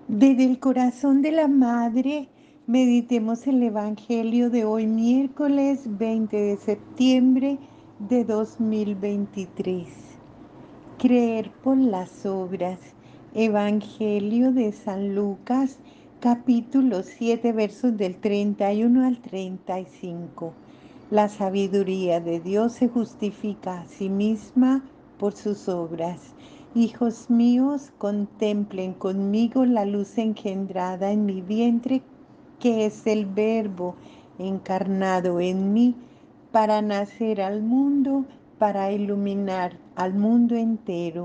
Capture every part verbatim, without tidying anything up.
Desde el corazón de la Madre, meditemos el Evangelio de hoy, miércoles veinte de septiembre de dos mil veintitrés. Creer por las obras. Evangelio de San Lucas, capítulo siete, versos del treinta y uno al treinta y cinco. La sabiduría de Dios se justifica a sí misma por sus obras. Hijos míos, contemplen conmigo la luz engendrada en mi vientre, que es el Verbo encarnado en mí para nacer al mundo, para iluminar al mundo entero.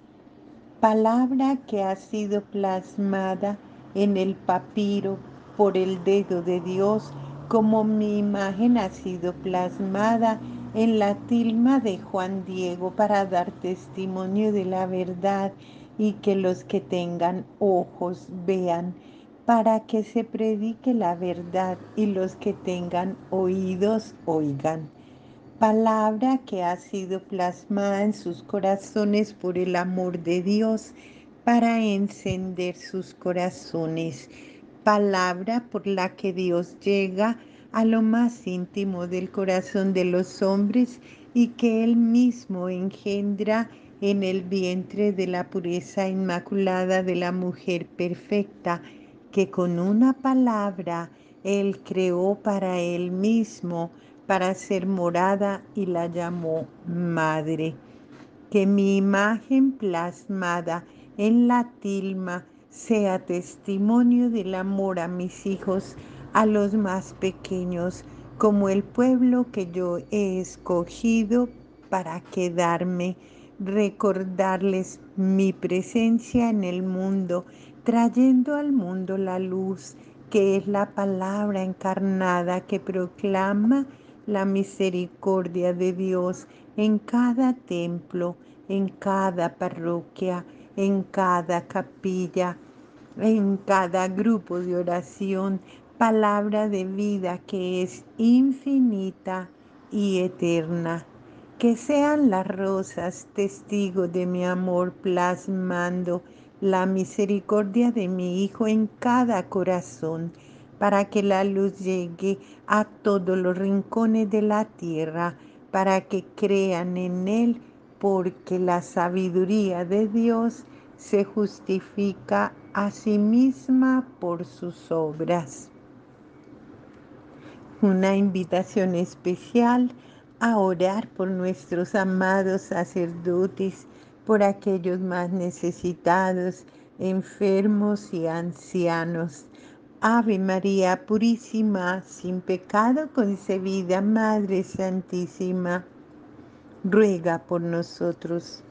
Palabra que ha sido plasmada en el papiro por el dedo de Dios, como mi imagen ha sido plasmada en la tilma de Juan Diego para dar testimonio de la verdad y que los que tengan ojos vean, para que se predique la verdad y los que tengan oídos oigan. Palabra que ha sido plasmada en sus corazones por el amor de Dios para encender sus corazones. Palabra por la que Dios llega a lo más íntimo del corazón de los hombres y que Él mismo engendra en el vientre de la pureza inmaculada de la mujer perfecta, que con una palabra Él creó para Él mismo, para ser morada, y la llamó madre. Que mi imagen plasmada en la tilma sea testimonio del amor a mis hijos, a los más pequeños, como el pueblo que yo he escogido para quedarme, recordarles mi presencia en el mundo, trayendo al mundo la luz, que es la palabra encarnada que proclama la misericordia de Dios en cada templo, en cada parroquia, en cada capilla, en cada grupo de oración, palabra de vida que es infinita y eterna. Que sean las rosas testigos de mi amor, plasmando la misericordia de mi Hijo en cada corazón, para que la luz llegue a todos los rincones de la tierra, para que crean en Él, porque la sabiduría de Dios se justifica a sí misma por sus obras. Una invitación especial a orar por nuestros amados sacerdotes, por aquellos más necesitados, enfermos y ancianos. Ave María Purísima, sin pecado concebida, Madre Santísima, ruega por nosotros.